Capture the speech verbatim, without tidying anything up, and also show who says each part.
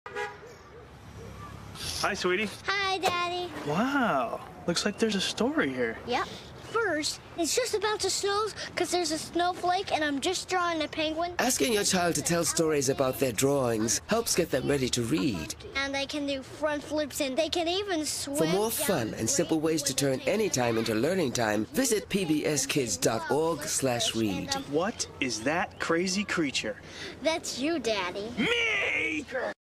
Speaker 1: Hi, sweetie.
Speaker 2: Hi, Daddy.
Speaker 1: Wow. Looks like there's a story here.
Speaker 2: Yep. First, it's just about to snow because there's a snowflake and I'm just drawing a penguin.
Speaker 3: Asking your child to tell stories about their drawings helps get them ready to read.
Speaker 2: And they can do front flips and they can even swim.
Speaker 3: For more fun and simple ways to turn any time into learning time, visit p b s kids dot org slash read.
Speaker 1: What is that crazy creature?
Speaker 2: That's you, Daddy.
Speaker 1: Me!